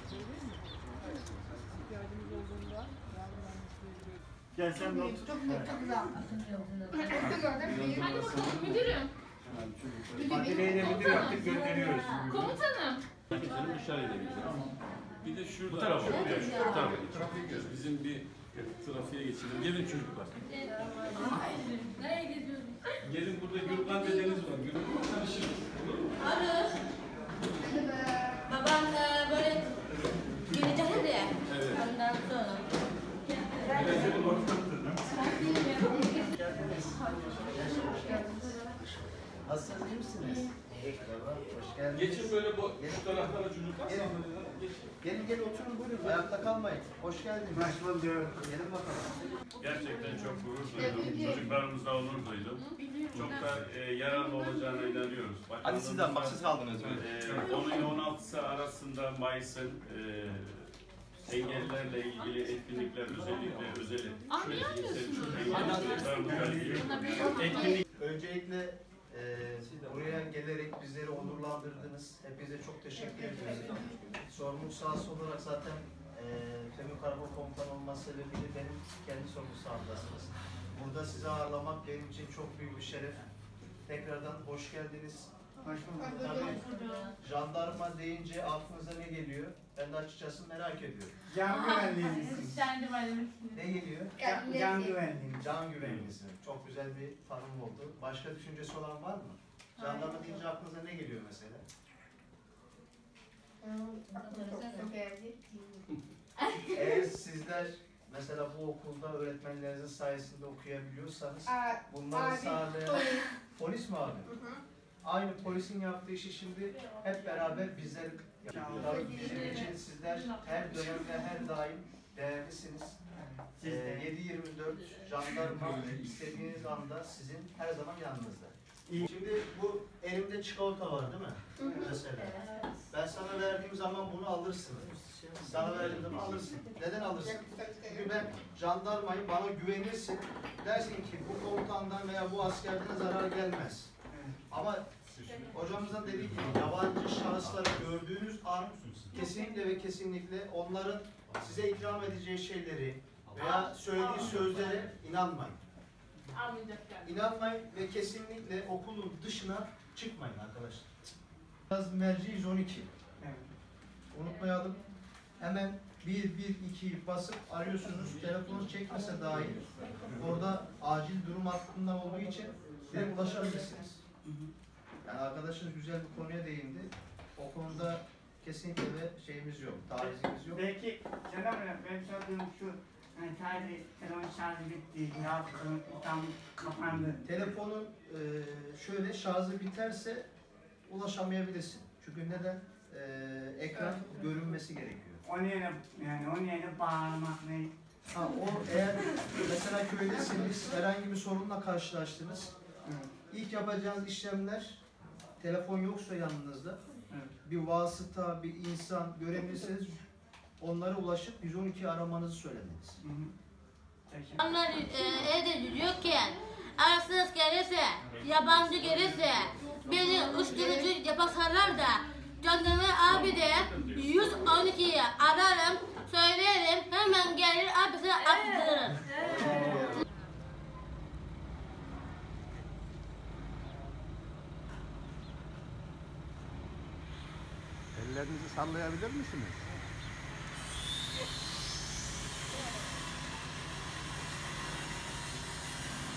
İhtiyacımız olduğunda Gel sen de otur. Çok güzel. Hadi bakalım müdürüm. Hadi Bey'le müdür yaptık, gönderiyoruz. Komutanım. Seni işaret edebiliriz. Bir de şurada. Bu tarafa. Bu tarafa. Bizim bir trafiğe geçelim. Gelin çocuklar. Nereye gidiyoruz? Gelin, burada Gürkan dedeniz var. Gürkan tanışın. Olur mu? Arı. Babam böyle gelecek ya. Evet. Ondan sonra. Nasılsınız, iyi misiniz? Merhaba, hoş geldiniz. Geçin böyle bu şu taraflara çocuklar. Gelin. Geçin. Gelin oturun buyurun, ayakta kalmayın. Hoş geldiniz. Hoş bulduk. Gelin bakalım. Gerçekten çok gurur duydum. Çocuklarımızla onur duydum. Çok da yararlı olacağına inanıyoruz. Hadi sizden bak, siz kaldınız. 10 ile 16'sı arasında Mayıs'ın engellilerle ilgili etkinlikler, özellikle özel etkinlik. Öncelikle buraya gelerek bizleri onurlandırdınız. Hepinize çok teşekkür ediyorum. Sorumluluk sahası olarak zaten Femi Karabağ Komutanı olması sebebiyle benim kendi sorumluluk sahamdasınız. Burada sizi ağırlamak benim için çok büyük bir şeref. Tekrardan hoş geldiniz. Hoş bulduk. Tabii jandarma deyince aklınıza ne geliyor? Ben de açıkçası merak ediyorum. Can güvenliğimiz. Ne geliyor? Can güvenliğimiz. Can güvenlisi. Çok güzel bir tanım oldu. Başka düşüncesi olan var mı? Jandarma deyince aklınıza ne geliyor mesela? Eğer sizler mesela bu okulda öğretmenlerinizin sayesinde okuyabiliyorsanız bunları sağlayan polis mi abi? Aynı polisin yaptığı işi şimdi hep beraber bizler yapıyoruz. Bizim için sizler her dönemde her daim değerlisiniz. 7/24 jandarma istediğiniz anda sizin her zaman yanınızda. Şimdi bu elimde çikolata var değil mi? Mesela. Ben sana verdiğim zaman bunu alırsın. Sana verdiğim zaman alırsın. Neden alırsın? Çünkü ben jandarmayı bana güvenirsin. Dersin ki bu komutandan veya bu askerden zarar gelmez. Ama hocamızın dediği gibi yabancı şahısları gördüğünüz an kesinlikle ve kesinlikle onların size ikram edeceği şeyleri veya söylediği sözlere inanmayın. İnanmayın ve kesinlikle okulun dışına çıkmayın arkadaşlar. Biraz merci 112. Evet. Unutmayalım. Hemen 112'yi basıp arıyorsunuz. Telefonunuz çekmese dahi orada acil durum hattında olduğu için direkt ulaşabilirsiniz. Yani arkadaşınız güzel bir konuya değindi. O konuda kesinlikle de şeyimiz yok, tavizimiz yok. Belki Selam Hocam, benim sorduğum şu, sadece telefon şarjı bitti, ya tam kapandı. Telefonun şöyle şarjı biterse ulaşamayabilirsin. Çünkü neden? Ekran görünmesi gerekiyor. Onun yerine bağlamak ne? Ha, o eğer mesela köydesiniz, herhangi bir sorunla karşılaştınız. İlk yapacağınız işlemler, telefon yoksa yanınızda, bir vasıta, bir insan görebilirseniz onlara ulaşıp 112 aramanızı söylemeniz. Onlar evde yürüyorken arasınız gelirse, yabancı gelirse, beni uyuşturucu yapasarlar da jandarma abi de 112'yi ararım, söylerim, hemen gelir abisi attırır. Ellerinizi sallayabilir misiniz?